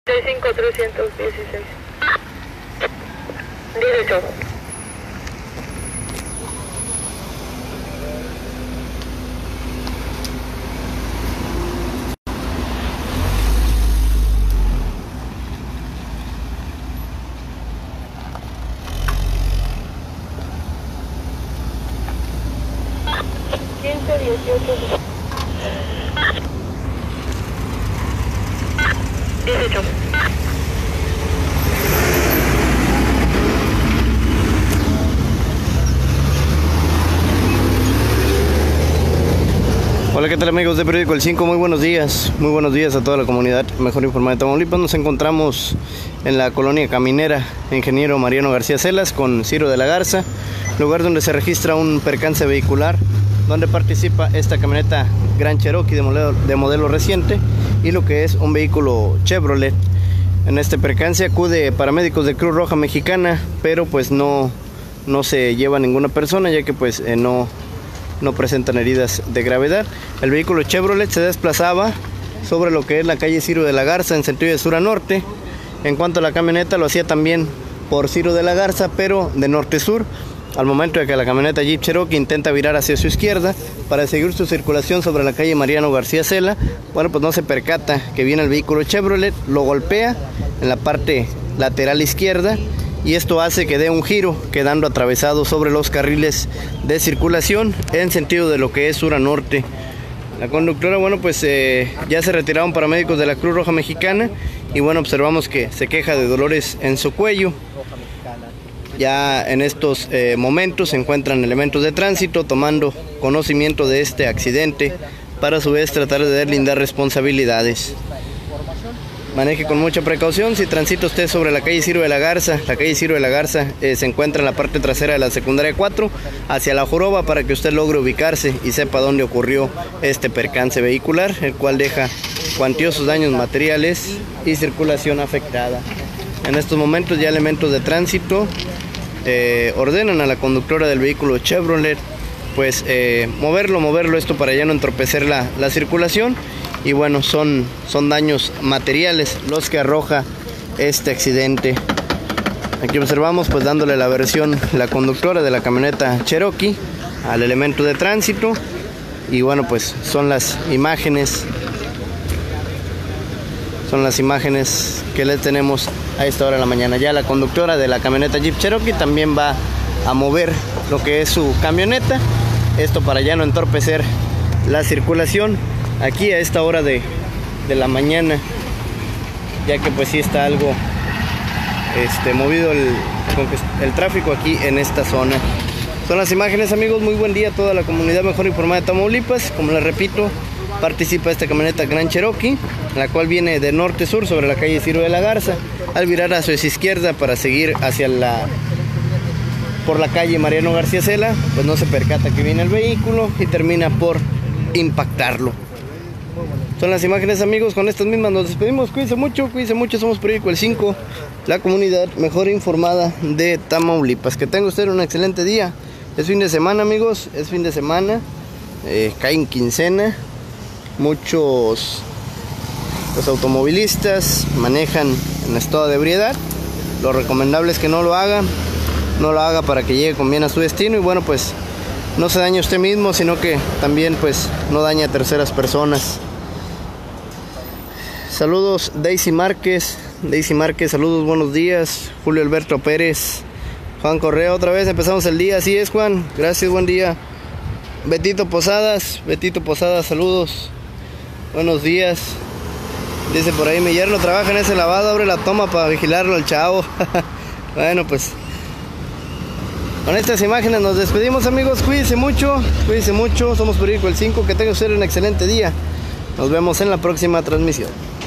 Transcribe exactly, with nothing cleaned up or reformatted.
cinco trescientos dieciséis. Derecho. quince dieciocho. dieciocho. Hola, ¿qué tal amigos de Periódico El cinco? Muy buenos días, muy buenos días a toda la comunidad mejor informada de Tamaulipas. Nos encontramos en la colonia caminera Ingeniero Mariano García Celas con Ciro de la Garza, lugar donde se registra un percance vehicular donde participa esta camioneta Gran Cherokee de modelo, de modelo reciente y lo que es un vehículo Chevrolet. En este percance acude paramédicos de Cruz Roja Mexicana, pero pues no, no se lleva ninguna persona, ya que pues eh, no, no presentan heridas de gravedad. El vehículo Chevrolet se desplazaba sobre lo que es la calle Ciro de la Garza en sentido de sur a norte. En cuanto a la camioneta, lo hacía también por Ciro de la Garza, pero de norte-sur. Al momento de que la camioneta Jeep Cherokee intenta virar hacia su izquierda para seguir su circulación sobre la calle Mariano García Cela, bueno, pues no se percata que viene el vehículo Chevrolet, lo golpea en la parte lateral izquierda y esto hace que dé un giro, quedando atravesado sobre los carriles de circulación en sentido de lo que es sur a norte. La conductora, bueno, pues eh, ya se retiraron paramédicos de la Cruz Roja Mexicana y bueno, observamos que se queja de dolores en su cuello. Ya en estos eh, momentos se encuentran elementos de tránsito tomando conocimiento de este accidente para a su vez tratar de deslindar responsabilidades. Maneje con mucha precaución si transita usted sobre la calle Ciro de la Garza. La calle Ciro de la Garza eh, se encuentra en la parte trasera de la secundaria cuatro hacia la Joroba, para que usted logre ubicarse y sepa dónde ocurrió este percance vehicular, el cual deja cuantiosos daños materiales y circulación afectada. En estos momentos ya elementos de tránsito eh, ordenan a la conductora del vehículo Chevrolet pues eh, moverlo, moverlo esto para ya no entorpecer la, la circulación. Y bueno, son, son daños materiales los que arroja este accidente. Aquí observamos pues dándole la versión la conductora de la camioneta Cherokee al elemento de tránsito. Y bueno, pues son las imágenes Son las imágenes que le tenemos a esta hora de la mañana. Ya la conductora de la camioneta Jeep Cherokee también va a mover lo que es su camioneta, esto para ya no entorpecer la circulación aquí a esta hora de, de la mañana, ya que pues sí está algo este, movido el, el tráfico aquí en esta zona. Son las imágenes, amigos. Muy buen día a toda la comunidad mejor informada de Tamaulipas. Como les repito, participa esta camioneta Gran Cherokee, la cual viene de norte-sur sobre la calle Ciro de la Garza. Al virar hacia su izquierda para seguir hacia la por la calle Mariano García Cela, pues no se percata que viene el vehículo y termina por impactarlo. Son las imágenes, amigos. Con estas mismas nos despedimos. Cuídense mucho, cuídense mucho. Somos Periódico El cinco, la comunidad mejor informada de Tamaulipas. Que tenga usted un excelente día. Es fin de semana, amigos, es fin de semana. Eh, cae en quincena. Muchos los automovilistas manejan en estado de ebriedad. Lo recomendable es que no lo haga, no lo haga para que llegue con bien a su destino y bueno, pues no se dañe usted mismo, sino que también pues no dañe a terceras personas. Saludos Daisy Márquez, Daisy Márquez, saludos, buenos días. Julio Alberto Pérez, Juan Correa, otra vez empezamos el día, así es Juan, gracias, buen día. Betito Posadas, Betito Posadas, saludos. Buenos días. Dice por ahí, mi yerno trabaja en ese lavado, abre la toma para vigilarlo al chavo. Bueno, pues con estas imágenes nos despedimos, amigos. Cuídense mucho, cuídense mucho. Somos Periódico El cinco, que tenga usted un excelente día. Nos vemos en la próxima transmisión.